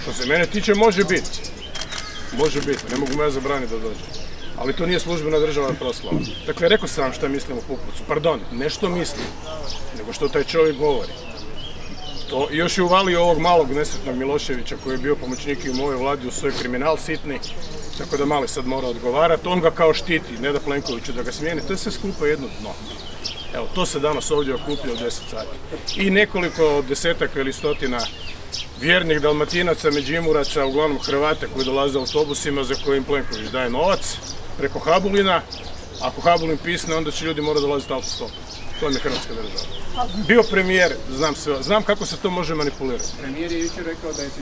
Što se mene tiče, može biti. Može biti, ne mogu me ja zabraniti da dođe. Ali to nije službena državna proslava. Dakle, rekao sam vam šta mislim o Pupovcu. Pardon, ne što mislim, nego što taj čovjek govori. To još je uvalio ovog malog nesretnog Miloševića koji je bio pomoćnik i u mojoj vladi u svoj kriminal sitni, tako da Mali sad mora odgovarati. On ga kao štiti, ne da Plenkoviću da ga smijeni. To je sve skupa jedno dno. Evo, to se danas ovdje okuplja u 10 sati. I nekoliko desetaka ili stotina vjernih Dalmatinaca, Međimuraca, uglavnom Hrvata koji dolaze autobusima za kojim Plenković daje novac preko Habulina. Ako Habulin pisne, onda će ljudi morati dolaziti autostopom. To je Hrvatska država. Bio premijer, znam kako se to može manipulirati. Premijer je jučer rekao da je